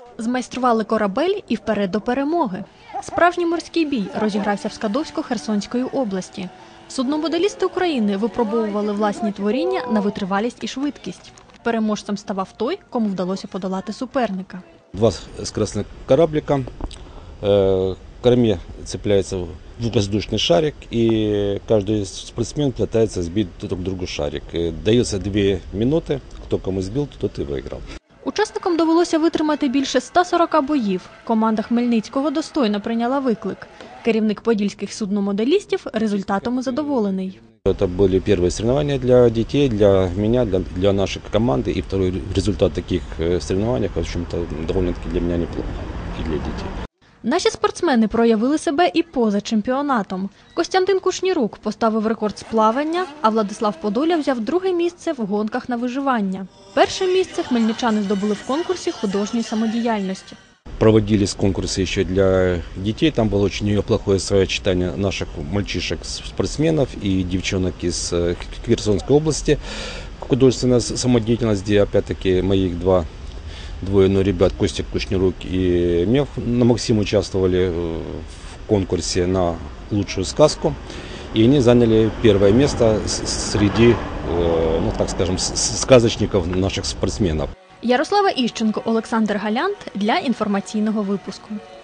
Змайстрували корабель і вперед до перемоги. Справжній морський бій розігрався в Скадовсько-Херсонської області. Судномоделісти України випробовували власні творіння на витривалість і швидкість. Переможцем ставав той, кому вдалося подолати суперника. Два скоростных кораблика, к корме цепляется воздушный шарик, и каждый спортсмен пытается сбить друг другу шарик. Дается 2 минуты, кто кому сбил, тот и выиграл. Учасникам довелося витримати більше 140 боїв. Команда Хмельницького достойно прийняла виклик. Керівник подільських судномоделістів результатом задоволений. Это были первые соревнования для детей, для меня, для нашей команды. И второй результат таких соревнований, в общем-то, довольно-таки для меня неплохо и для детей. Наші спортсмени проявили себе і поза чемпіонатом. Костянтин Кушнірук поставив рекорд з плавання, а Владислав Подоля взяв друге місце в гонках на виживання. Перше місце хмельничани здобули в конкурсі художньої самодіяльності. Проводились конкурсы еще для детей. Там было очень неплохое сочетание наших мальчишек-спортсменов и девчонок из Херсонской области. Художественная самодеятельность, где опять-таки моих двое ребят, Костя Кушнирук и Мев на Максим, участвовали в конкурсе на лучшую сказку. И они заняли первое место среди, ну так скажем, сказочников наших спортсменов. Ярослава Іщенко, Олександр Галянт для інформаційного випуску.